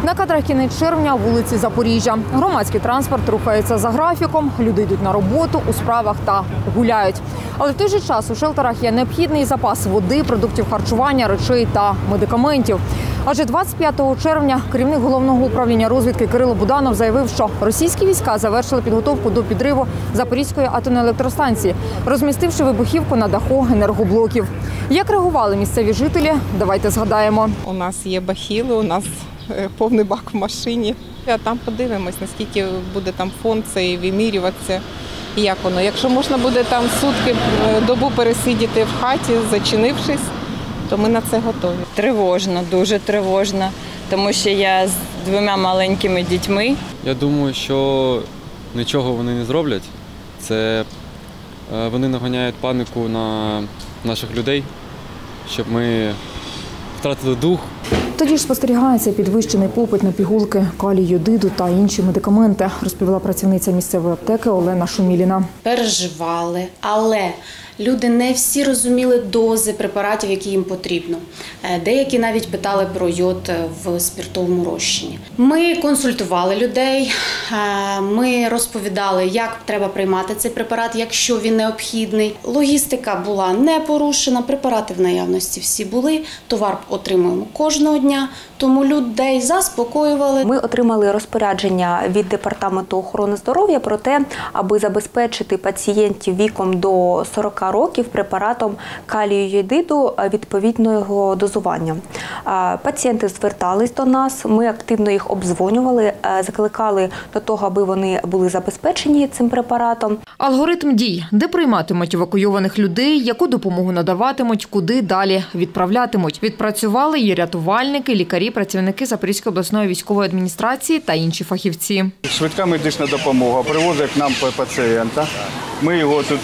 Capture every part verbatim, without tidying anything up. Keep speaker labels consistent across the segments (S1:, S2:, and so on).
S1: На кадрах кінець червня, вулиці Запоріжжя. Громадський транспорт рухається за графіком, люди йдуть на роботу, у справах та гуляють. Але в той же час у шелтерах є необхідний запас води, продуктів харчування, речей та медикаментів. Адже двадцять п'ятого червня керівник Головного управління розвідки Кирило Буданов заявив, що російські війська завершили підготовку до підриву Запорізької атомної електростанції, розмістивши вибухівку на даху енергоблоків. Як реагували місцеві жителі, давайте згадаємо.
S2: У нас є бахіли, у нас повний бак в машині. А там подивимось, наскільки буде там фон цей вимірюватися, і як воно. Якщо можна буде там сутки, добу пересидіти в хаті, зачинившись, то ми на це готові.
S3: Тривожно, дуже тривожно, тому що я з двома маленькими дітьми.
S4: Я думаю, що нічого вони не зроблять. Це вони наганяють панику на наших людей, щоб ми втратили дух.
S1: Тоді ж спостерігається підвищений попит на пігулки, калій, йодиду та інші медикаменти, розповіла працівниця місцевої аптеки Олена Шуміліна.
S5: Переживали, але люди не всі розуміли дози препаратів, які їм потрібно. Деякі навіть питали про йод в спиртовому розчині. Ми консультували людей, ми розповідали, як треба приймати цей препарат, якщо він необхідний. Логістика була не порушена, препарати в наявності всі були, товар отримуємо кожного дня, тому людей заспокоювали.
S6: Ми отримали розпорядження від Департаменту охорони здоров'я про те, аби забезпечити пацієнтів віком до сорока років препаратом калію йодиду відповідного дозування. Пацієнти звертались до нас, ми активно їх обдзвонювали, закликали до того, аби вони були забезпечені цим препаратом.
S1: Алгоритм дій, де прийматимуть евакуйованих людей, яку допомогу надаватимуть, куди далі відправлятимуть. Відпрацювали і рятувальники, лікарі, працівники Запорізької обласної військової адміністрації та інші фахівці.
S7: Швидка медична допомога привозить нам пацієнта. Ми його тут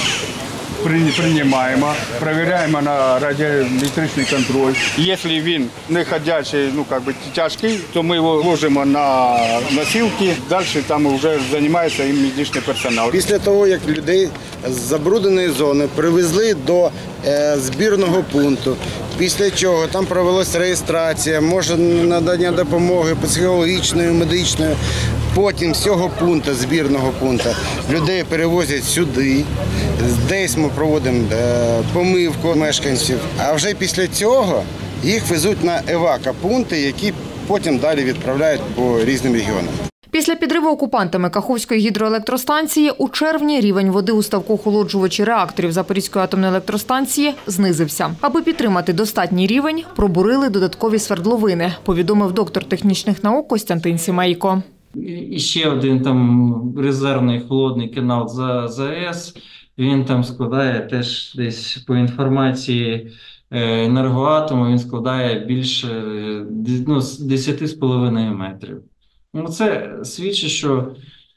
S7: приймаємо, перевіряємо на радіометричний контроль. Якщо він не ходячий, ну, як би, тяжкий, то ми його ложимо на носилки, далі там вже займається і медичний персонал.
S8: Після того, як людей з забрудненої зони привезли до е, збірного пункту, після чого там провелася реєстрація, може надання допомоги психологічної, медичної, потім з цього пункту, збірного пункту, людей перевозять сюди, десь ми проводимо помивку мешканців, а вже після цього їх везуть на евакопункти, які потім далі відправляють по різним регіонам.
S1: Після підриву окупантами Каховської гідроелектростанції у червні рівень води у ставку-охолоджувачі реакторів Запорізької атомної електростанції знизився. Аби підтримати достатній рівень, пробурили додаткові свердловини, повідомив доктор технічних наук Костянтин Сімейко.
S9: І ще один там резервний холодний канал за ЗАЕС. Він там складає теж десь по інформації Енергоатому, він складає більше ну, десять з половиною метрів. Ну, це свідчить, що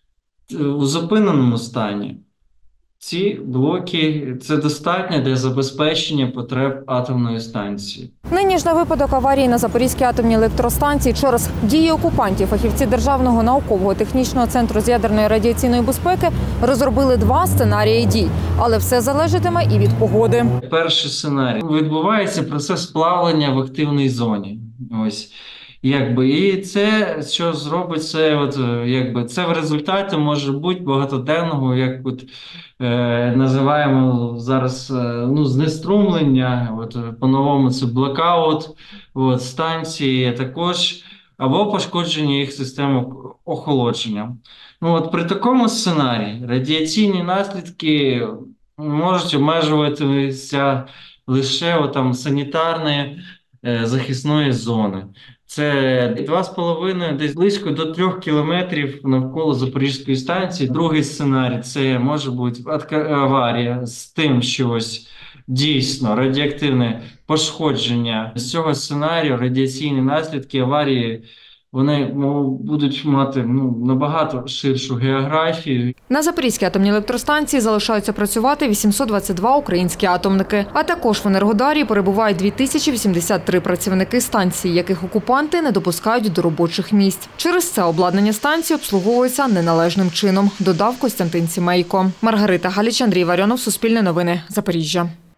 S9: у зупиненому стані ці блоки – це достатньо для забезпечення потреб атомної станції.
S1: Нині ж на випадок аварії на Запорізькій атомній електростанції через дії окупантів фахівці Державного наукового технічного центру з ядерної радіаційної безпеки розробили два сценарії дій. Але все залежатиме і від погоди.
S9: Перший сценарій. Відбувається процес плавлення в активній зоні. Ось. Якби, і це, що зробить це, от, якби, це в результаті може бути багатоденного, як от, е, називаємо зараз, е, ну, знеструмлення, от, по-новому це блекаут от, станції, також, або пошкодження їх системи охолодження. Ну, от, при такому сценарії радіаційні наслідки можуть обмежуватися лише от, там, санітарної е, захисної зони. Це два з половиною, десь близько до трьох кілометрів навколо Запорізької станції. Другий сценарій – це може бути аварія з тим, що ось дійсно радіоактивне пошкодження. З цього сценарію радіаційні наслідки аварії вони будуть мати ну, набагато ширшу географію.
S1: На Запорізькій атомній електростанції залишаються працювати вісімсот двадцять два українські атомники. А також в Енергодарі перебувають дві тисячі вісімдесят три працівники станції, яких окупанти не допускають до робочих місць. Через це обладнання станції обслуговується неналежним чином, додав Костянтин Сімейко. Маргарита Галіч, Андрій Варіонов, Суспільне новини, Запоріжжя.